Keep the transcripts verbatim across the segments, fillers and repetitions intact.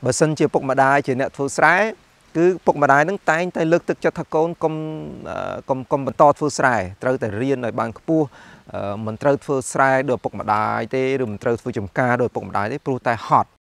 បើសិនជាពុកម្ដាយជាអ្នកធ្វើស្រែគឺពុកម្ដាយនឹងតែងតែលើកទឹកចិត្តថាកូនកុំកុំកុំបន្តធ្វើស្រែត្រូវតែរៀនឲ្យបានខ្ពស់មិនត្រូវធ្វើស្រែដោយពុកម្ដាយទេឬមិនត្រូវធ្វើចម្ការដោយពុកម្ដាយទេព្រោះតែហត់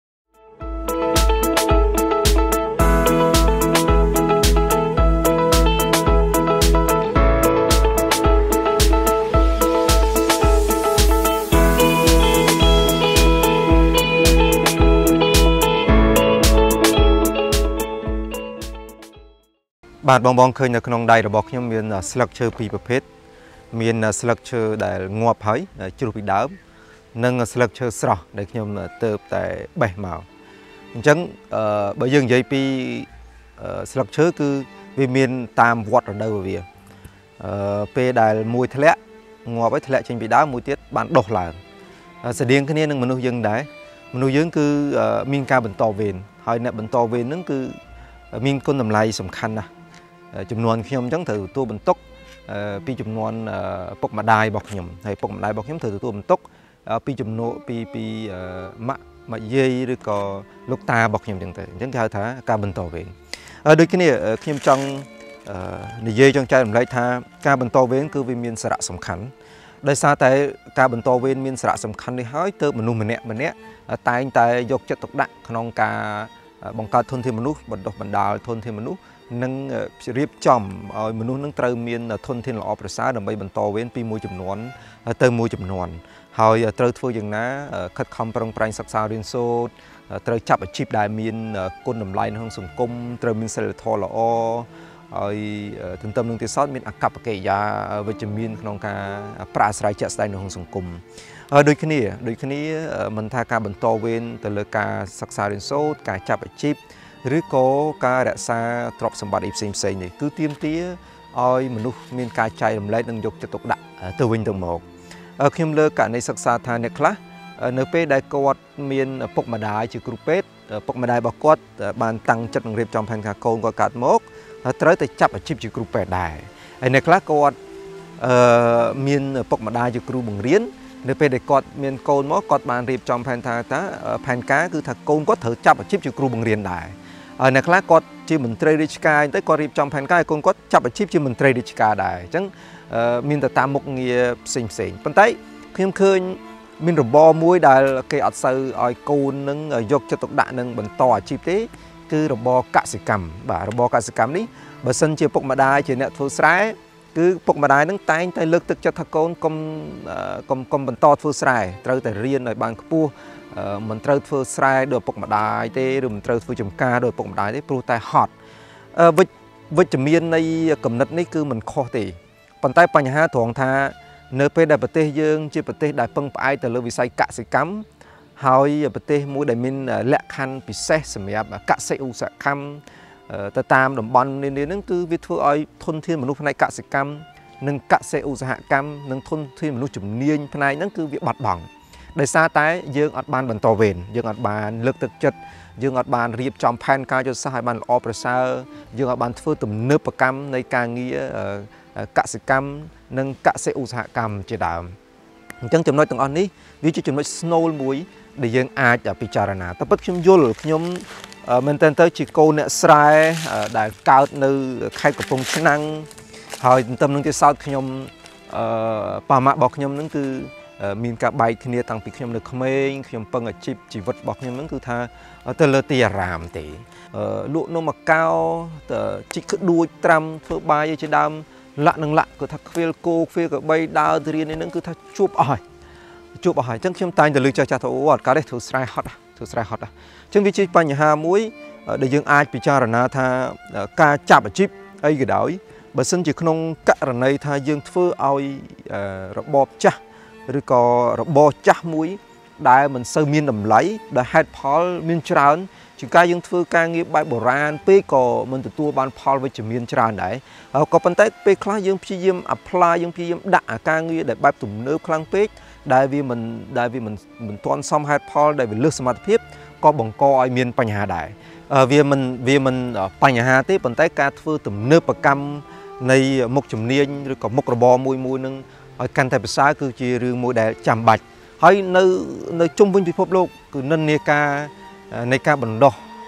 បាទបងបងឃើញនៅក្នុងដៃរបស់ខ្ញុំមានស្លឹកឈើពីរប្រភេទមានស្លឹកឈើដែលងាប់ហើយជ្រុះពីដើមនិងស្លឹកឈើស្រស់ដែលខ្ញុំទៅតែបេះមកអញ្ចឹងបើយើងនិយាយពីស្លឹកឈើគឺវាមានតាមវត្តរដូវវាពេលដែលមួយធ្លាក់ងាប់ហើយធ្លាក់ចេញពីដើមមួយទៀតបានដុះឡើងស្តៀងគ្នានឹងមនុស្សយើងដែរមនុស្សយើងគឺមានការបន្តវេនហើយអ្នកបន្តវេនហ្នឹងគឺមានគុណតម្លៃសំខាន់ណាស់ចំនួនខ្ញុំអញ្ចឹងត្រូវទទួលបន្ទុកពីចំនួនពុកម្ដាយរបស់ខ្ញុំហើយពុកម្ដាយរបស់ខ្ញុំត្រូវទទួលបន្ទុកពីចំនួនពីពីម៉ាក់ម៉ាក់យាយឬក៏លោកតារបស់ខ្ញុំអញ្ចឹងទៅអញ្ចឹងគេហៅថាការបន្តវេនដូចគ្នាខ្ញុំចង់និយាយចង់ចែករំលែកថាការបន្តវេនគឺវាមានសារៈសំខាន់ដោយសារតែការបន្តវេនមានសារៈសំខាន់នេះហើយទើបមនុស្សម្នាក់ម្នាក់តែងតែយកចិត្តទុកដាក់ក្នុងការបង្កើតធនធានមនុស្សបណ្ដុះបណ្ដាលធនធានមនុស្សនិងរៀបចំឲ្យមនុស្សនឹងត្រូវមានធនធានល្អប្រសើរដើម្បីបន្តវេនពីមួយចំនួនទៅមួយចំនួនហើយត្រូវធ្វើយ៉ាងណាខិតខំប្រឹងប្រែងសិក្សារៀនសូត្រត្រូវចាប់អាជីពដែលមានគុណតម្លៃក្នុងសង្គមត្រូវមានសីលធម៌ល្អហើយទន្ទឹមនឹងទៀតសោតមានអកប្បកិរិយាវិជ្ជមានក្នុងការប្រាស្រ័យជាក់ស្ដែងនៅក្នុងសង្គមហើយដូចគ្នាដូចគ្នាមិនថាការបន្តវេនទៅលើការសិក្សារៀនសូត្រការចាប់អាជីពឬក៏ការរក្សាទ្រព្យសម្បត្តិផ្សេងផ្សេងនេះគឺទាមទារឲ្យមនុស្សមានការចែករំលែកនិងយកចិត្តទុកដាក់ទៅវិញទៅមកខ្ញុំលើកករណីសិក្សាថាអ្នកខ្លះនៅពេលដែលគាត់មានពុកម្ដាយជាគ្រូពេទ្យពុកម្ដាយរបស់គាត់បានតាំងចិត្តនឹងរៀបចំផែនការកូនគាត់កើតមកត្រូវតែចាប់អាជីពជាគ្រូពេទ្យដែរហើយអ្នកខ្លះគាត់អឺមានពុកម្ដាយជាគ្រូបង្រៀននៅពេលដែលគាត់មានកូនមកគាត់បានរៀបចំផែនថាតាផែនការគឺថាកូនគាត់ត្រូវចាប់អាជីពជាគ្រូបង្រៀនដែរហើយអ្នកខ្លះគាត់ជាមន្ត្រីរាជការទៅគាត់រៀបចំផែនការឲ្យកូនគាត់ចាប់អាជីពជាមន្ត្រីរាជការដែរអញ្ចឹងមានតែតាមមុខងារផ្សេងផ្សេងប៉ុន្តែខ្ញុំឃើញមានរបរមួយដែលគេអត់សូវឲ្យកូននឹងយកចិត្តទុកដាក់នឹងបន្តអាជីពទេគឺរបរកសិកម្មបាទរបរកសិកម្មនេះបើសិនជាពុកម្ដាយជាអ្នកធ្វើស្រែគឺពុកម្ដាយនឹងតែងតែលើកទឹកចិត្តថាកូនកុំកុំកុំបន្តធ្វើស្រែត្រូវតែរៀនឲ្យបានខ្ពស់មិនត្រូវធ្វើស្រែដោយពុកម្ដាយទេឬមិនត្រូវធ្វើចម្ការដោយពុកម្ដាយទេព្រោះតែហត់វិជ្ជវិជ្ជមាននៃគំនិតនេះគឺមិនខុសទេប៉ុន្តែបញ្ហាត្រង់ថានៅពេលដែលប្រទេសយើងជាប្រទេសដែលពឹងផ្អែកទៅលើវិស័យកសិកម្មហើយប្រទេសមួយដែលមានលក្ខខណ្ឌពិសេសសម្រាប់កសិឧស្សាហកម្មទៅតាមតំបន់នានាហ្នឹងគឺវាធ្វើឲ្យធនធានមនុស្សផ្នែកកសិកម្មនិងកសិឧស្សាហកម្មនិងធនធានមនុស្សជំនាញផ្នែកហ្នឹងគឺវាបាត់បង់ដោយសារតែយើងអត់បានបន្តវេនយើងអត់បានលើកទឹកចិត្តយើងអត់បានរៀបចំផែនការយុទ្ធសាស្ត្រឲ្យបានល្អប្រសើរយើងអត់បានធ្វើទំនើបកម្មនៃការងារកសិកម្មនិងកសិឧស្សាហកម្មជាដើមអញ្ចឹងចំណុចទាំងអស់នេះវាជាចំណុចស្នូលមួយដែលយើងអាចពិចារណាតែពិតខ្ញុំយល់ខ្ញុំមែនតើទៅជាកូនអ្នកស្រែដែលកើតនៅខេត្តកំពង់ឆ្នាំងហើយទន្ទឹមនឹងទៀតសោតខ្ញុំប៉ាម៉ាក់របស់ខ្ញុំនឹងគឺមានការបែកគ្នាតាំងពីខ្ញុំនៅក្មេងខ្ញុំពឹងអាជីពជីវិតរបស់ខ្ញុំហ្នឹងគឺថាទៅលើទីអារាមទេលក់នំមកោជីកក្ដួចត្រាំធ្វើបាយជាដើមលាក់នឹងលាក់គឺថាខ្វៀលគោខ្វៀលក្របីដើរទៅរៀននេះហ្នឹងគឺថាជួបអស់ហើយជួបអស់ហើយអញ្ចឹងខ្ញុំតែងតែលើកចាស់ចាស់ថាអូអត់កើតទេធ្វើស្រែហត់ធ្វើស្រែហត់អញ្ចឹងវាជាបញ្ហាមួយដែលយើងអាចពិចារណាថាការចាប់អាជីពអីក៏ដោយបើសិនជាក្នុងករណីថាយើងធ្វើឲ្យរបបចាស់ឬក៏របបចាស់មួយដែលមិនសូវមានតម្លៃដែលហេតុផលមានច្រើនជាការយើងធ្វើការងារបែបបុរាណពេកក៏មិនទទួលបានផលវិជ្ជមានច្រើនដែរក៏ប៉ុន្តែពេលខ្លះយើងព្យាយាម apply យើងព្យាយាមដាក់អាការងារដែលបែបទំនើបខ្លាំងពេកដែលវាមិនដែលវាមិនមិនទាន់សមហេតុផលដែលវាលើសសមត្ថភាពក៏បង្កឲ្យមានបញ្ហាដែរវាមិនវាមិនបញ្ហាទេប៉ុន្តែការធ្វើទំនើបកម្មនៃមុខជំនាញឬក៏មុខរបរមួយមួយនឹងឲ្យកាន់តែប្រសើរគឺជារឿងមួយដែលចាំបាច់ហើយនៅនៅជុំវិញពិភពលោកគឺនិន្នាការនៃការបណ្ដុះ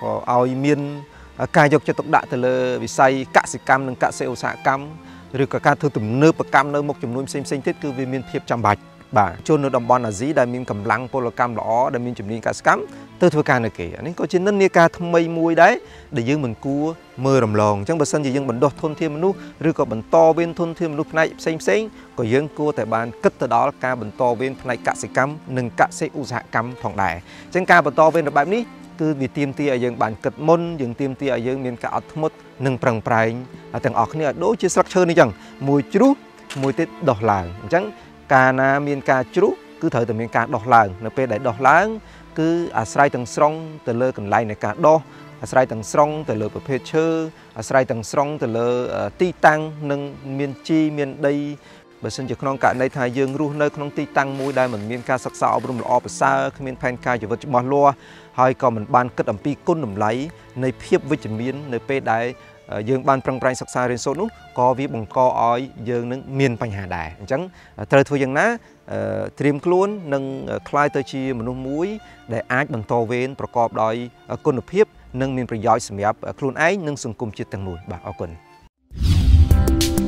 ក៏ឲ្យមានការយកចិត្តទុកដាក់ទៅលើវិស័យកសិកម្មនិងកសិឧស្សាហកម្មឬក៏ការធ្វើទំនើបកម្មនៅមុខចំនួនផ្សេងៗទៀតគឺវាមានភាពចាំបាច់បាទជននៅតំបន់អាស៊ីដែលមានកម្លាំងពលកម្មល្អដែលមានជំនាញកសិកម្មទៅធ្វើការនៅគេនេះក៏ជានិន្នាការថ្មីមួយដែរដែលយើងមិនគួរមើលរំលងអញ្ចឹងបើសិនជាយើងបណ្ដុះធនធានមនុស្សឬក៏បន្តវេនធនធានមនុស្សផ្នែកផ្សេងផ្សេងក៏យើងគួរតែបានគិតទៅដល់ការបន្តវេនផ្នែកកសិកម្មនិងកសិឧស្សាហកម្មផងដែរអញ្ចឹងការបន្តវេនបែបនេះគឺវាទាមទារឲ្យយើងបានគិតមុនយើងទាមទារឲ្យយើងមានការអត់ធ្មត់និងប្រឹងប្រែងទាំងអស់គ្នាឲ្យដូចជាស្លឹកឈើនេះអញ្ចឹងមួយជ្រុះមួយទៀតដុះឡើងអញ្ចឹងកាលណាមានការជ្រុះគឺត្រូវតែមានការដោះឡើងនៅពេលដែលដោះឡើងគឺអាស្រ័យទាំងស្រុងទៅលើកន្លែងនៃការដោះអាស្រ័យទាំងស្រុងទៅលើប្រភេទឈើអាស្រ័យទាំងស្រុងទៅលើទីតាំងនិងមានជីមានដីបើសិនជាក្នុងករណីថាយើងរស់នៅក្នុងទីតាំងមួយដែលមិនមានការសិក្សាអប់រំល្អប្រសើរគ្មានផែនការជីវិតច្បាស់លាស់ហើយក៏មិនបានគិតអំពីគុណតម្លៃនៃភាពវិជ្ជមាននៅពេលដែលយើងបានប្រឹងប្រែងសិក្សារៀនសូត្រនោះក៏វាបង្កឲ្យយើងនឹងមានបញ្ហាដែរអញ្ចឹងត្រូវធ្វើយ៉ាងណាត្រៀមខ្លួននិងក្លាយទៅជាមនុស្សមួយដែលអាចបន្តវេនប្រកបដោយគុណភាពនិងមានប្រយោជន៍សម្រាប់ខ្លួនឯងនិងសង្គមជាតិទាំងមូលបាទអរគុណ